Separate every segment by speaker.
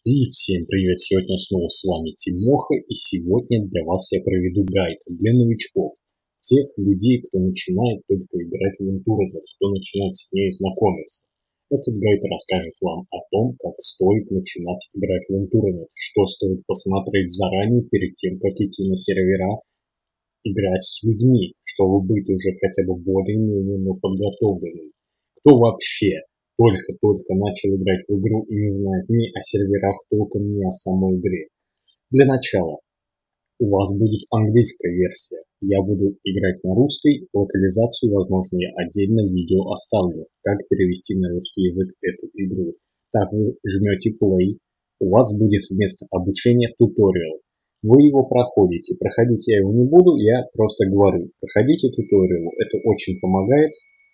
Speaker 1: И всем привет! Сегодня снова с вами Тимоха, и сегодня для вас я проведу гайд для новичков, тех людей, кто начинает только играть в Inturet, кто начинает с ней знакомиться. Этот гайд расскажет вам о том, как стоит начинать играть в Inturet, что стоит посмотреть заранее перед тем, как идти на сервера, играть с людьми, чтобы быть уже хотя бы более-менее, но подготовленным. Кто вообще только-только начал играть в игру и не знает ни о серверах толком, ни о самой игре. Для начала у вас будет английская версия. Я буду играть на русской, локализацию, возможно, я отдельно видео оставлю, как перевести на русский язык эту игру. Так вы жмете play, у вас будет вместо обучения туториал. Вы его проходите. Проходить я его не буду, я просто говорю. Проходите туториал, это очень помогает.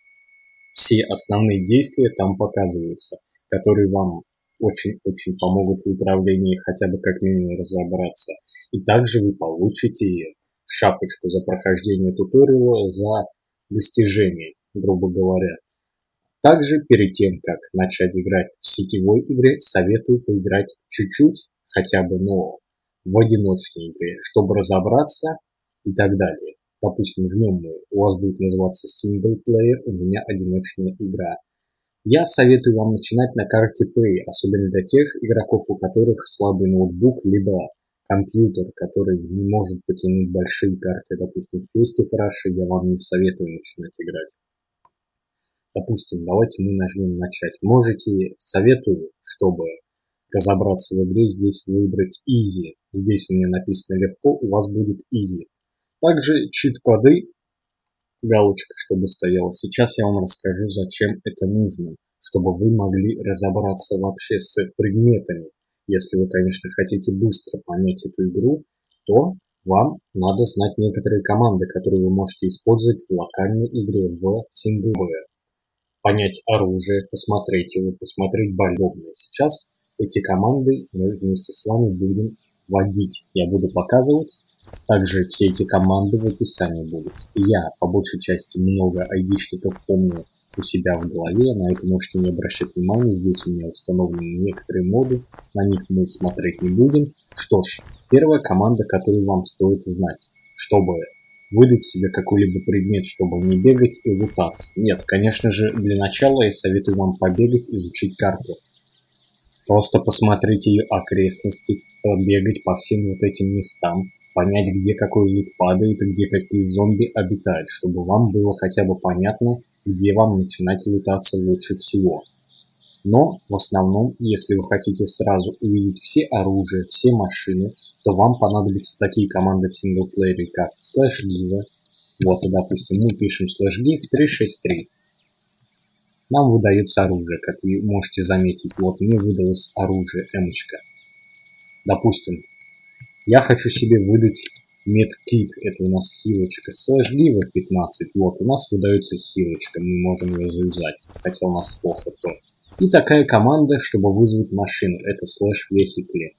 Speaker 1: Все основные действия там показываются, которые вам очень-очень помогут в управлении, хотя бы как минимум разобраться. И также вы получите шапочку за прохождение туториала, за достижение, грубо говоря. Также перед тем, как начать играть в сетевой игре, советую поиграть чуть-чуть, хотя бы, но в одиночной игре, чтобы разобраться и так далее. Допустим, жмем мы, у вас будет называться single player, у меня одиночная игра. Я советую вам начинать на карте Play, особенно для тех игроков, у которых слабый ноутбук, либо компьютер, который не может потянуть большие карты. Допустим, в Festive Rush я вам не советую начинать играть. Допустим, давайте мы нажмем начать. Советую, чтобы разобраться в игре, здесь выбрать Easy. Здесь у меня написано легко, у вас будет Easy. Также чит-коды, галочка, чтобы стояла. Сейчас я вам расскажу, зачем это нужно, чтобы вы могли разобраться вообще с предметами. Если вы, конечно, хотите быстро понять эту игру, то вам надо знать некоторые команды, которые вы можете использовать в локальной игре, в синглплеер. Понять оружие, посмотреть его, посмотреть болевные. Сейчас эти команды мы вместе с вами будем вводить. Я буду показывать. Также все эти команды в описании будут. Я по большей части много айдишников помню у себя в голове, на это можете не обращать внимания. Здесь у меня установлены некоторые моды, на них мы смотреть не будем. Что ж, первая команда, которую вам стоит знать, чтобы выдать себе какой-либо предмет, чтобы не бегать и лутаться. Нет, конечно же, для начала я советую вам побегать, изучить карту. Просто посмотреть ее окрестности, побегать по всем вот этим местам, понять, где какой лут падает и где какие зомби обитают, чтобы вам было хотя бы понятно, где вам начинать лутаться лучше всего. Но в основном, если вы хотите сразу увидеть все оружия, все машины, то вам понадобятся такие команды в синглплеере, как /give. Вот, допустим, мы пишем /give 363. Нам выдается оружие, как вы можете заметить. Вот мне выдалось оружие М-очка. Допустим, я хочу себе выдать медкит, это у нас хилочка, /give 15. Вот, у нас выдается хилочка, мы можем ее завязать, хотя у нас плохо то. И такая команда, чтобы вызвать машину, это /vehicle.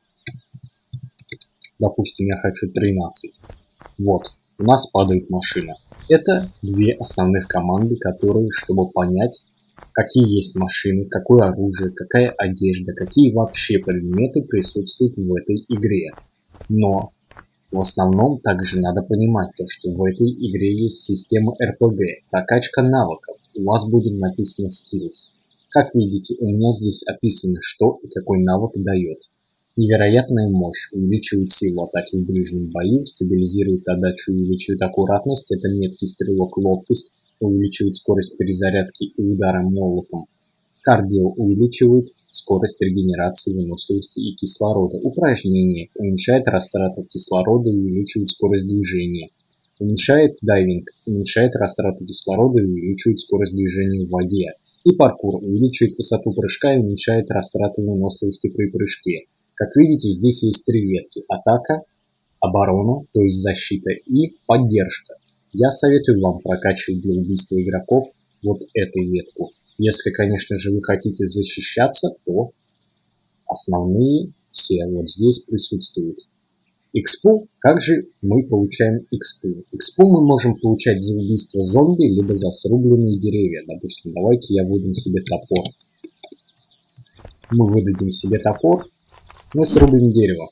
Speaker 1: Допустим, я хочу 13. Вот, у нас падает машина. Это две основных команды, которые, чтобы понять, какие есть машины, какое оружие, какая одежда, какие вообще предметы присутствуют в этой игре. Но в основном также надо понимать то, что в этой игре есть система RPG, прокачка навыков. У вас будет написано skills. Как видите, у меня здесь описано, что и какой навык дает. Невероятная мощь, увеличивает силу атаки в ближнем бою, стабилизирует отдачу и увеличивает аккуратность, это меткий стрелок, ловкость, увеличивает скорость перезарядки и удара молотом. Кардио увеличивает скорость регенерации, выносливости и кислорода. Упражнение уменьшает растрату кислорода и увеличивает скорость движения. Уменьшает дайвинг, уменьшает растрату кислорода и увеличивает скорость движения в воде. И паркур увеличивает высоту прыжка и уменьшает растрату выносливости при прыжке. Как видите, здесь есть три ветки: атака, оборона, то есть защита, и поддержка. Я советую вам прокачивать для убийства игроков вот эту ветку. Если, конечно же, вы хотите защищаться, то основные все вот здесь присутствуют. Экспу. Как же мы получаем экспу? Экспу мы можем получать за убийство зомби, либо за срубленные деревья. Допустим, давайте я выдам себе топор. Мы выдадим себе топор. Мы срубим дерево.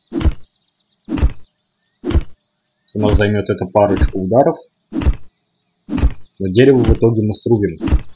Speaker 1: У нас займет это парочку ударов, но дерево в итоге мы срубим.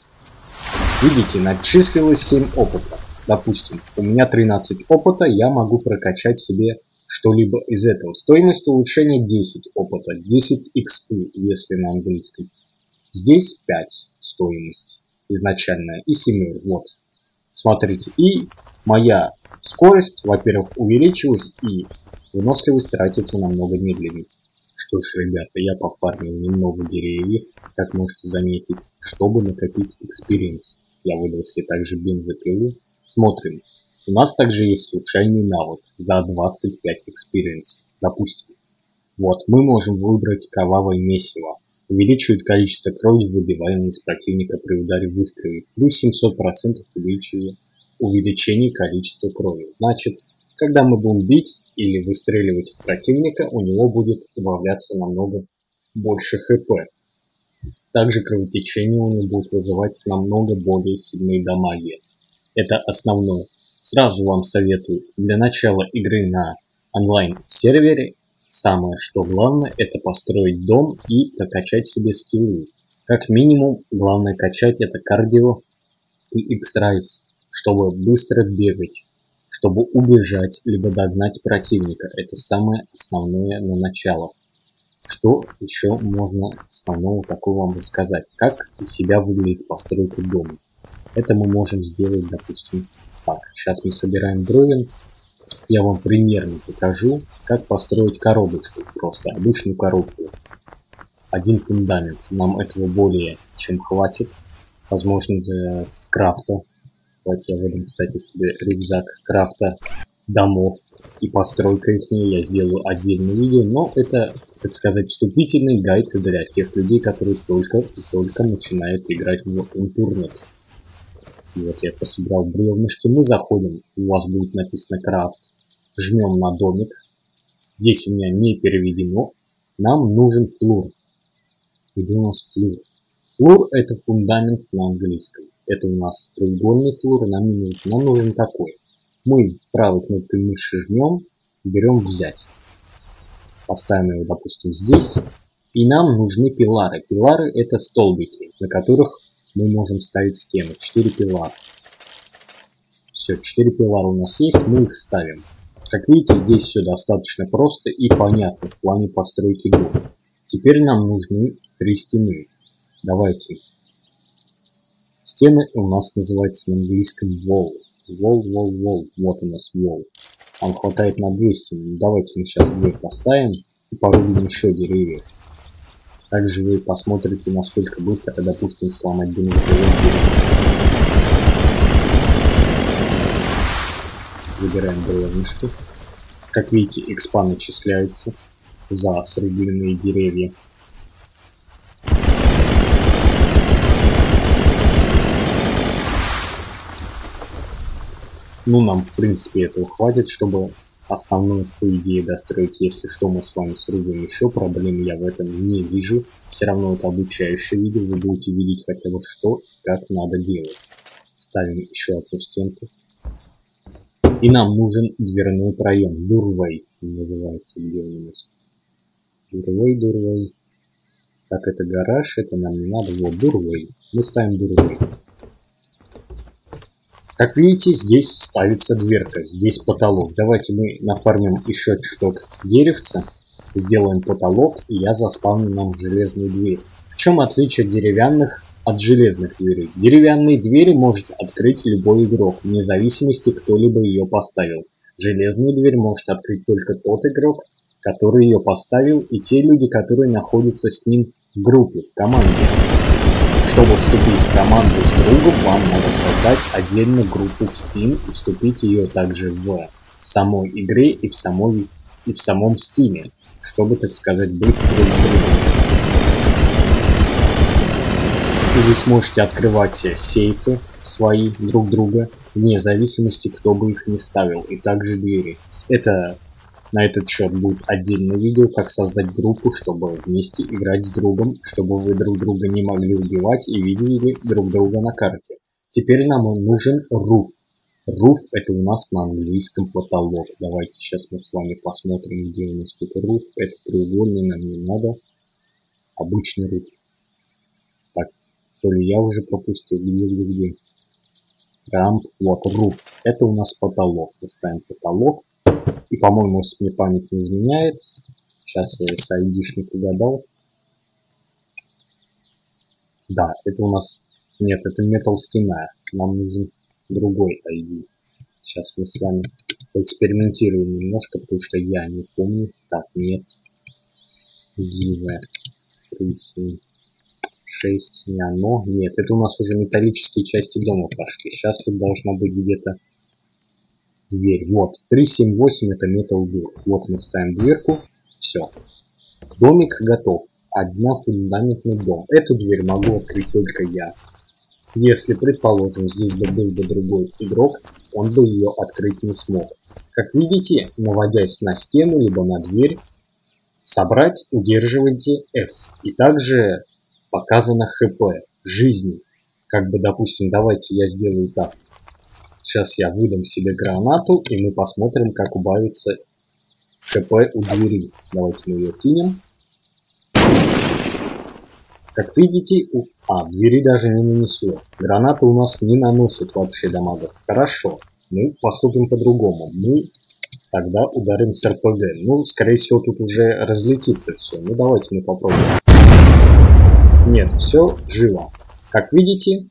Speaker 1: Видите, начислилось 7 опыта. Допустим, у меня 13 опыта, я могу прокачать себе что-либо из этого. Стоимость улучшения 10 опыта, 10 XP, если на английском. Здесь 5 стоимость изначальная и 7, вот. Смотрите, и моя скорость, во-первых, увеличилась, и выносливость тратится намного медленнее. Что ж, ребята, я пофармил немного деревьев, как можете заметить, чтобы накопить экспириенс. Я выдал себе также бензопилу. Смотрим. У нас также есть случайный навык за 25 экспириенс. Допустим. Вот, мы можем выбрать кровавое месиво. Увеличивает количество крови, выбиваемой из противника при ударе выстрела. Плюс 700% увеличение количества крови. Значит, когда мы будем бить или выстреливать в противника, у него будет добавляться намного больше хп. Также кровотечение у него будет вызывать намного более сильные дамаги. Это основное. Сразу вам советую, для начала игры на онлайн-сервере, самое что главное, это построить дом и прокачать себе скиллы. Как минимум, главное качать это кардио и X-Rise, чтобы быстро бегать, чтобы убежать, либо догнать противника. Это самое основное на началах. Что еще можно основного такого вам рассказать? Как из себя выглядит постройка дома? Это мы можем сделать, допустим, так. Сейчас мы собираем бревен. Я вам примерно покажу, как построить коробочку. Просто обычную коробку. Один фундамент. Нам этого более чем хватит. Возможно, для крафта. Давайте я выдам, кстати, себе рюкзак крафта домов и постройка их. Я сделаю отдельное видео, но это, так сказать, вступительный гайд для тех людей, которые только начинают играть в интернет. Вот я пособирал бревнышки. Мы заходим, у вас будет написано крафт. Жмем на домик. Здесь у меня не переведено. Нам нужен флур. Где у нас флур? Флур это фундамент на английском. Это у нас треугольный флур, нам не нужен. Нам нужен такой. Мы правой кнопкой мыши жмем, берем взять. Поставим его, допустим, здесь. И нам нужны пилары. Пилары это столбики, на которых мы можем ставить стены. 4 пилара. Все, 4 пилара у нас есть, мы их ставим. Как видите, здесь все достаточно просто и понятно в плане постройки дома. Теперь нам нужны 3 стены. Давайте. Стены у нас называются на английском wall. Wall. Вот у нас wall. Нам хватает на 2 стены. Давайте мы сейчас 2 поставим и порубим еще деревьев. Также вы посмотрите, насколько быстро, допустим, сломать бензопилу. Забираем бревнышки. Как видите, экспа начисляется за срубленные деревья. Ну, нам, в принципе, этого хватит, чтобы основную, по идее, достроить. Если что, мы с вами срубим еще. Проблем я в этом не вижу. Все равно это обучающее видео. Вы будете видеть хотя бы что, как надо делать. Ставим еще одну стенку. И нам нужен дверной проем. Doorway называется. Где у нас? Doorway. Так, это гараж. Это нам не надо. Вот, Doorway. Мы ставим Doorway. Как видите, здесь ставится дверка, здесь потолок. Давайте мы нафармим еще чуток деревца, сделаем потолок, и я заспавню нам железную дверь. В чем отличие деревянных от железных дверей? Деревянные двери может открыть любой игрок, вне зависимости, кто-либо ее поставил. Железную дверь может открыть только тот игрок, который ее поставил, и те люди, которые находятся с ним в группе, в команде. Чтобы вступить в команду с другом, вам надо создать отдельную группу в Steam и вступить ее также в самой игре и в самом Steam, чтобы, так сказать, быть друг с другом. И вы сможете открывать сейфы свои друг друга, вне зависимости, кто бы их ни ставил, и также двери. На этот счет будет отдельное видео, как создать группу, чтобы вместе играть с другом, чтобы вы друг друга не могли убивать и видели друг друга на карте. Теперь нам нужен руф. Roof — это у нас на английском потолок. Давайте сейчас мы с вами посмотрим, где у нас тут roof. Это треугольный, нам не надо. Обычный roof. Так, то ли я уже пропустил, где. Ramp, вот, roof. Это у нас потолок. Поставим потолок. И, по-моему, если мне память не изменяет, сейчас я с ID-шник угадал. Да, это у нас... Нет, это метал стена. Нам нужен другой ID. Сейчас мы с вами поэкспериментируем немножко, потому что я не помню. Так, нет. Give 3, 6, не оно. Нет, это у нас уже металлические части дома пошли. Сейчас тут должна быть где-то дверь. Вот, 378 это Metal Door. Вот мы ставим дверку. Все. Домик готов. Однофундаментный дом. Эту дверь могу открыть только я. Если, предположим, здесь бы был бы другой игрок, он бы ее открыть не смог. Как видите, наводясь на стену, либо на дверь, собрать удерживайте F. И также показано ХП, жизни. Как бы, допустим, давайте я сделаю так. Сейчас я выдам себе гранату, и мы посмотрим, как убавится ХП у двери. Давайте мы ее кинем. Как видите, двери даже не нанесло. Граната у нас не наносит вообще дамагов. Хорошо, мы поступим по-другому. Мы тогда ударим с РПГ. Ну, скорее всего, тут уже разлетится все. Ну, давайте мы попробуем. Нет, все живо. Как видите,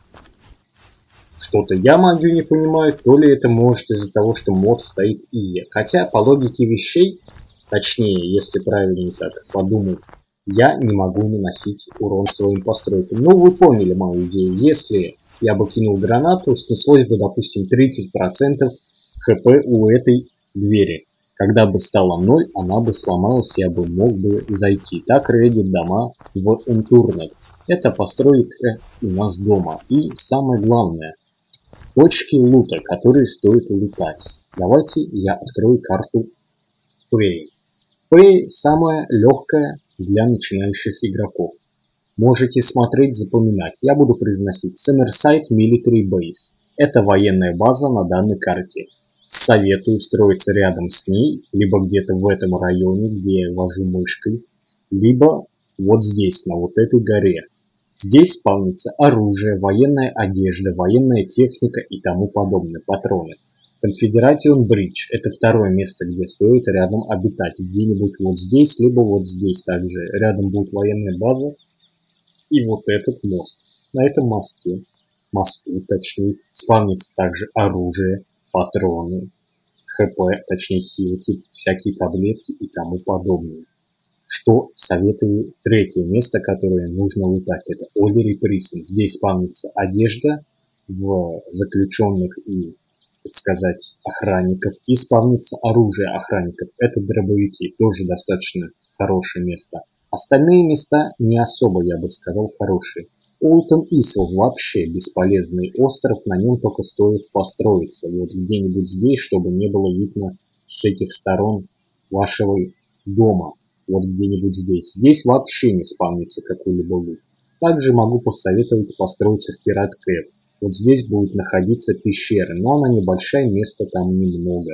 Speaker 1: что-то я магию не понимаю, то ли это может из-за того, что мод стоит изи. Хотя, по логике вещей, точнее, если правильно так подумать, я не могу наносить урон своим постройкам. Ну, вы поняли мою идею. Если я бы кинул гранату, снеслось бы, допустим, 30% хп у этой двери. Когда бы стало 0, она бы сломалась, я бы мог бы зайти. Так рейдит дома в Unturned. Это постройка у нас дома. И самое главное, точки лута, которые стоит лутать. Давайте я открою карту Pay. Pay самая легкая для начинающих игроков. Можете смотреть, запоминать. Я буду произносить Summerside Military Base. Это военная база на данной карте. Советую строиться рядом с ней, либо где-то в этом районе, где я вожу мышкой, либо вот здесь, на вот этой горе. Здесь спавнится оружие, военная одежда, военная техника и тому подобное, патроны. Confederation Bridge – это второе место, где стоит рядом обитать. Где-нибудь вот здесь, либо вот здесь также. Рядом будет военная база и вот этот мост. На этом мосту точнее, спавнится также оружие, патроны, ХП, точнее хилки, всякие таблетки и тому подобное. Что советую третье место, которое нужно лутать, это Ollery Prison. Здесь спавнится одежда в заключенных и, так сказать, охранников, и спавнится оружие охранников. Это дробовики, тоже достаточно хорошее место. Остальные места не особо, я бы сказал, хорошие. Олтон Исл вообще бесполезный остров, на нем только стоит построиться. Вот где-нибудь здесь, чтобы не было видно с этих сторон вашего дома. Вот где-нибудь здесь. Здесь вообще не спавнится какой-либо лут. Также могу посоветовать построиться в Пират Кэв. Вот здесь будет находиться пещера, но она небольшая, места там немного.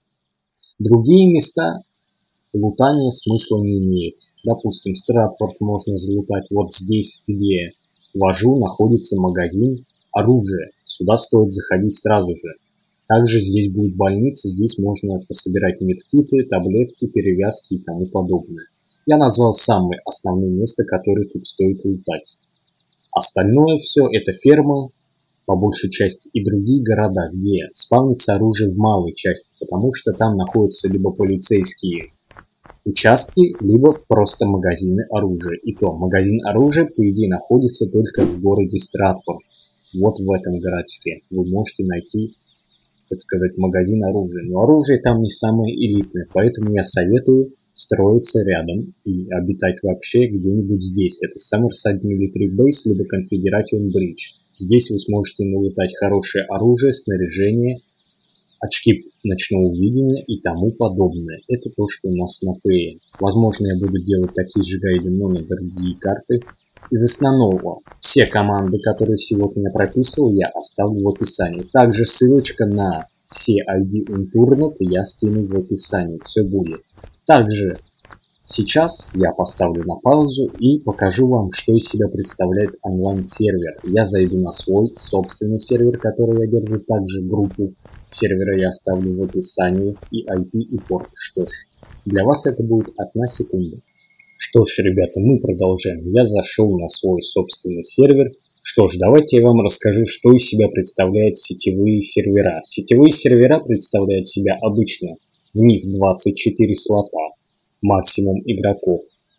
Speaker 1: Другие места лутания смысла не имеет. Допустим, Стратфорд можно залутать вот здесь, где вожу, находится магазин оружия. Сюда стоит заходить сразу же. Также здесь будет больница, здесь можно пособирать медкиты, таблетки, перевязки и тому подобное. Я назвал самые основные места, которые тут стоит лутать. Остальное все это ферма, по большей части, и другие города, где спавнится оружие в малой части, потому что там находятся либо полицейские участки, либо просто магазины оружия. И то, магазин оружия, по идее, находится только в городе Стратфорд. Вот в этом городке вы можете найти, так сказать, магазин оружия. Но оружие там не самое элитное, поэтому я советую строиться рядом и обитать вообще где-нибудь здесь. Это Summerside Military Base, либо Confederation Bridge. Здесь вы сможете налутать хорошее оружие, снаряжение, очки ночного видения и тому подобное. Это то, что у нас на Pay. Возможно, я буду делать такие же гайды, но на другие карты. Из основного все команды, которые сегодня я прописывал, я оставлю в описании. Также ссылочка на все ID Unturned я скину в описании. Все будет. Также сейчас я поставлю на паузу и покажу вам, что из себя представляет онлайн-сервер. Я зайду на свой собственный сервер, который я держу. Также группу сервера я оставлю в описании и IP и порт. Что ж, для вас это будет 1 секунда. Что ж, ребята, мы продолжаем. Я зашел на свой собственный сервер. Что ж, давайте я вам расскажу, что из себя представляют сетевые сервера. Сетевые сервера представляют себя обычно, в них 24 слота, максимум игроков.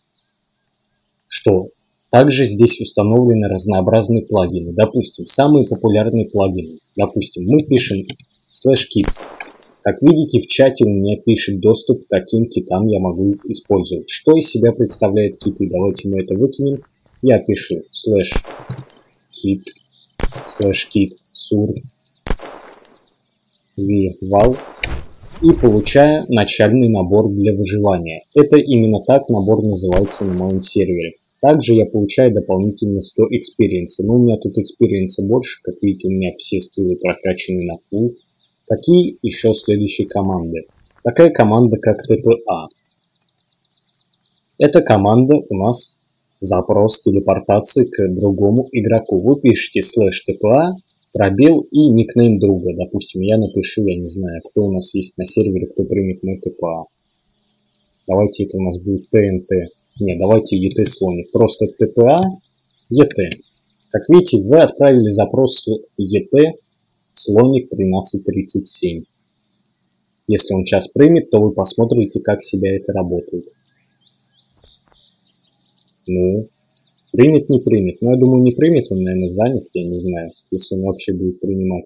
Speaker 1: Что? Также здесь установлены разнообразные плагины. Допустим, самые популярные плагины. Допустим, мы пишем /kids. Как видите, в чате у меня пишет доступ к каким китам я могу использовать. Что из себя представляют киты? Давайте мы это выкинем. Я пишу /kit, /kit sur val и получаю начальный набор для выживания. Это именно так набор называется на моем сервере. Также я получаю дополнительно 100 экспириенса. Но у меня тут экспириенса больше. Как видите, у меня все скиллы прокачаны на full. Какие еще следующие команды? Такая команда, как TPA. Эта команда у нас запрос телепортации к другому игроку. Вы пишете /TPA, пробел и никнейм друга. Допустим, я напишу, я не знаю, кто у нас есть на сервере, кто примет мой TPA. Давайте это у нас будет TNT. Не, давайте ET слоник. Просто TPA, ET. Как видите, вы отправили запрос ET слоник 1337. Если он сейчас примет, то вы посмотрите, как себя это работает. Ну, примет, не примет. Но я думаю, не примет, он, наверное, занят, я не знаю, если он вообще будет принимать.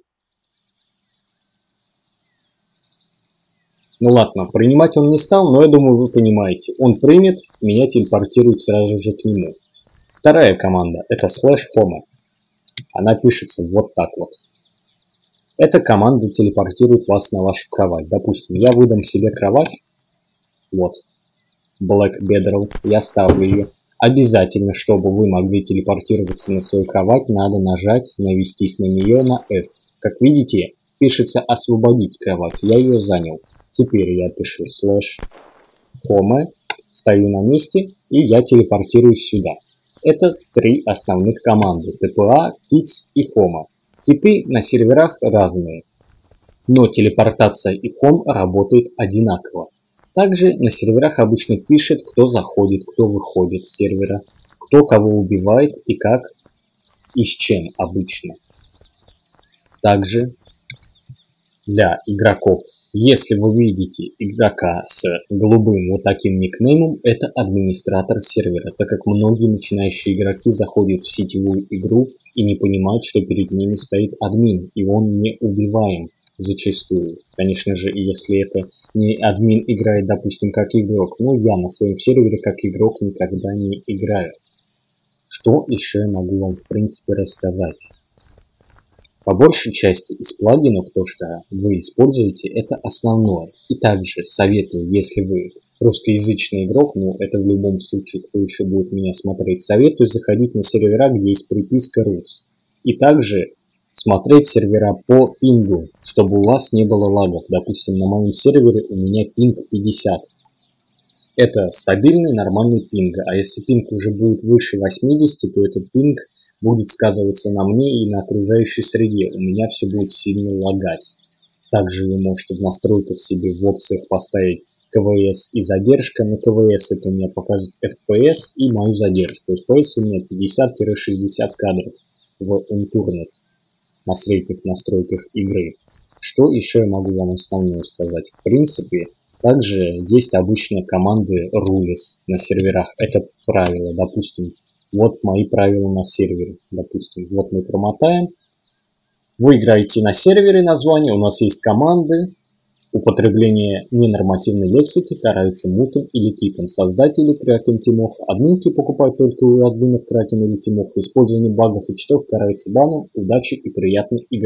Speaker 1: Ну ладно, принимать он не стал, но я думаю, вы понимаете. Он примет, меня телепортирует сразу же к нему. Вторая команда, это /home. Она пишется вот так вот. Эта команда телепортирует вас на вашу кровать. Допустим, я выдам себе кровать. Вот. Black Bedroll. Я ставлю ее. Обязательно, чтобы вы могли телепортироваться на свою кровать, надо нажать, навестись на нее на F. Как видите, пишется освободить кровать. Я ее занял. Теперь я пишу /home. Стою на месте и я телепортируюсь сюда. Это 3 основных команды. TPA, Kids и Home. Киты на серверах разные, но телепортация и Home работает одинаково. Также на серверах обычно пишет, кто заходит, кто выходит с сервера, кто кого убивает и как и с чем обычно. Также для игроков, если вы видите игрока с голубым вот таким никнеймом, это администратор сервера, так как многие начинающие игроки заходят в сетевую игру и не понимают, что перед ними стоит админ, и он не убиваем зачастую. Конечно же, если это не админ играет, допустим, как игрок, но я на своем сервере как игрок никогда не играю. Что еще я могу вам в принципе рассказать? По большей части из плагинов, то, что вы используете, это основное. И также советую, если вы русскоязычный игрок, но это в любом случае, кто еще будет меня смотреть, советую заходить на сервера, где есть приписка «Рус». И также смотреть сервера по пингу, чтобы у вас не было лагов. Допустим, на моем сервере у меня пинг 50. Это стабильный, нормальный пинг. А если пинг уже будет выше 80, то этот пинг будет сказываться на мне и на окружающей среде. У меня все будет сильно лагать. Также вы можете в настройках себе в опциях поставить КВС и задержка. На КВС это у меня покажет FPS и мою задержку. FPS у меня 50-60 кадров в Unturned на средних настройках игры. Что еще я могу вам основное сказать? В принципе, также есть обычно команды rules на серверах. Это правила, допустим. Вот мои правила на сервере. Допустим, вот мы промотаем. Вы играете на сервере название, у нас есть команды. Употребление ненормативной лексики карается мутом или киком. Создатели Kraken Тимох. Админки покупают только у админов Kraken или Тимох. Использование багов и читов карается баном. Удачи и приятной игры.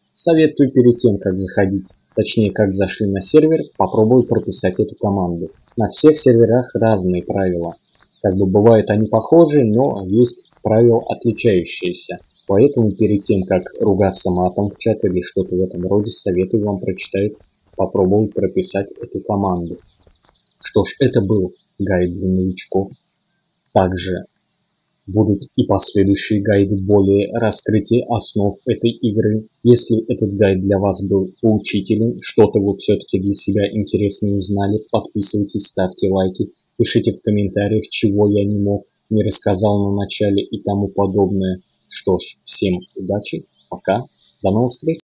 Speaker 1: Советую перед тем, как заходить, точнее, как зашли на сервер, попробовать прописать эту команду. На всех серверах разные правила. Как бы бывают они похожие, но есть правила отличающиеся. Поэтому перед тем, как ругаться матом в чат или что-то в этом роде, советую вам прочитать, попробовать прописать эту команду. Что ж, это был гайд для новичков. Также будут и последующие гайды более раскрытия основ этой игры. Если этот гайд для вас был поучителен, что-то вы все-таки для себя интересное узнали, подписывайтесь, ставьте лайки, пишите в комментариях, чего я не мог, не рассказал на начале и тому подобное. Что ж, всем удачи, пока, до новых встреч!